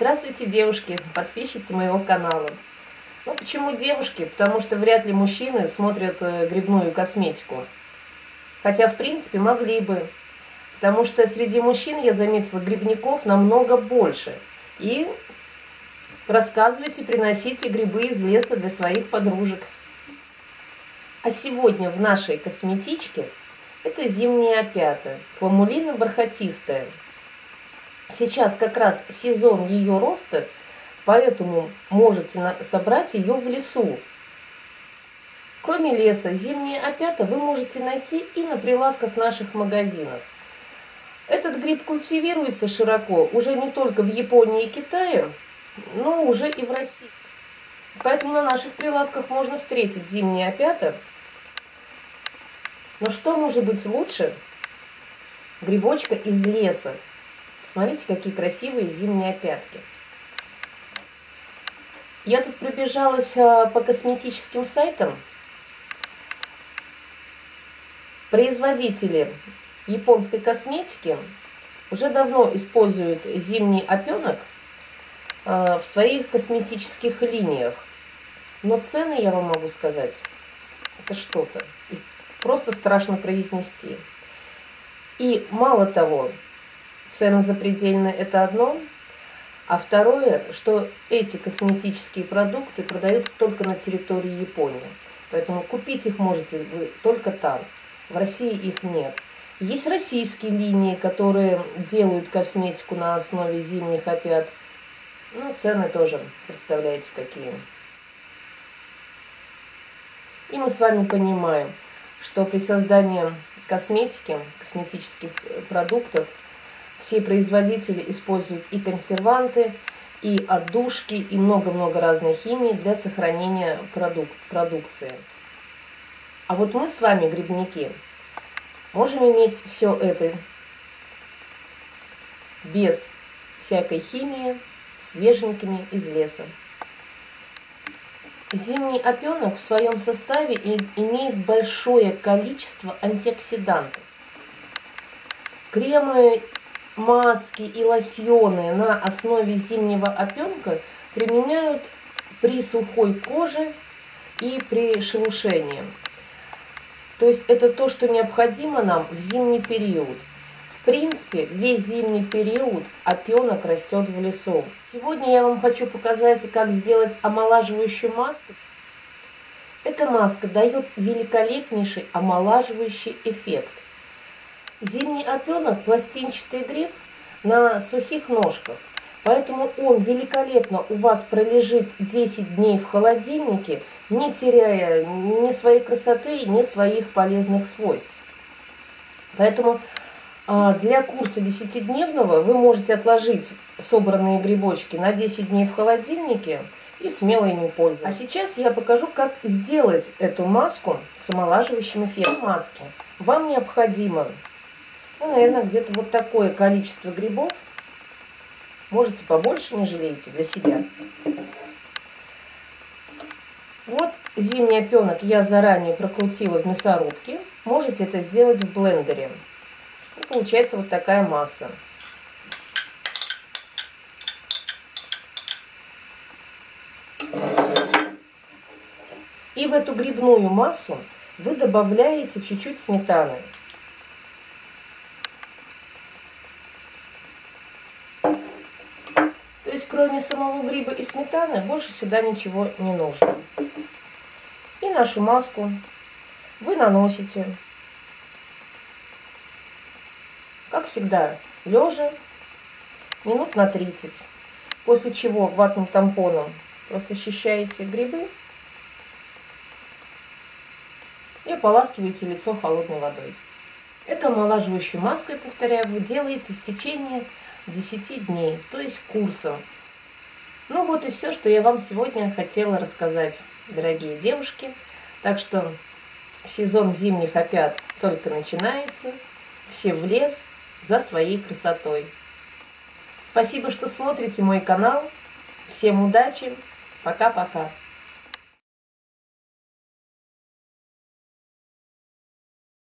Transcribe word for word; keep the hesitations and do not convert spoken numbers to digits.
Здравствуйте, девушки, подписчицы моего канала. Ну, почему девушки? Потому что вряд ли мужчины смотрят грибную косметику. Хотя, в принципе, могли бы. Потому что среди мужчин я заметила грибников намного больше. И рассказывайте, приносите грибы из леса для своих подружек. А сегодня в нашей косметичке это зимняя опята, фламулина бархатистая. Сейчас как раз сезон ее роста, поэтому можете собрать ее в лесу. Кроме леса, зимняя опята вы можете найти и на прилавках наших магазинов. Этот гриб культивируется широко уже не только в Японии и Китае, но уже и в России. Поэтому на наших прилавках можно встретить зимние опята. Но что может быть лучше грибочка из леса? Смотрите, какие красивые зимние опятки. Я тут пробежалась по косметическим сайтам. Производители японской косметики уже давно используют зимний опенок в своих косметических линиях. Но цены, я вам могу сказать, это что-то. Их просто страшно произнести. И мало того, цены запредельные – это одно, а второе, что эти косметические продукты продаются только на территории Японии. Поэтому купить их можете вы только там. В России их нет. Есть российские линии, которые делают косметику на основе зимних опят. Ну, цены тоже, представляете, какие. И мы с вами понимаем, что при создании косметики, косметических продуктов, все производители используют и консерванты, и отдушки, и много-много разной химии для сохранения продук продукции. А вот мы с вами, грибники, можем иметь все это без всякой химии, свеженькими из леса. Зимний опенок в своем составе имеет большое количество антиоксидантов. Кремы, маски и лосьоны на основе зимнего опенка применяют при сухой коже и при шелушении. То есть это то, что необходимо нам в зимний период. В принципе, весь зимний период опенок растет в лесу. Сегодня я вам хочу показать, как сделать омолаживающую маску. Эта маска дает великолепнейший омолаживающий эффект. Зимний опенок – пластинчатый гриб на сухих ножках, поэтому он великолепно у вас пролежит десять дней в холодильнике, не теряя ни своей красоты, ни своих полезных свойств. Поэтому для курса десятидневного вы можете отложить собранные грибочки на десять дней в холодильнике и смело ими пользоваться. А сейчас я покажу, как сделать эту маску с омолаживающим эффектом маски. Вам необходимо, ну, наверное, где-то вот такое количество грибов. Можете побольше, не жалейте, для себя. Вот зимний опенок я заранее прокрутила в мясорубке. Можете это сделать в блендере. И получается вот такая масса. И в эту грибную массу вы добавляете чуть-чуть сметаны. То есть кроме самого гриба и сметаны больше сюда ничего не нужно. И нашу маску вы наносите, как всегда, лежа минут на тридцать. После чего ватным тампоном просто счищаете грибы и ополаскиваете лицо холодной водой. Эту омолаживающую маску, я повторяю, вы делаете в течение десяти дней, то есть курсом. Ну вот и все, что я вам сегодня хотела рассказать, дорогие девушки. Так что сезон зимних опят только начинается. Все в лес за своей красотой. Спасибо, что смотрите мой канал. Всем удачи. Пока-пока.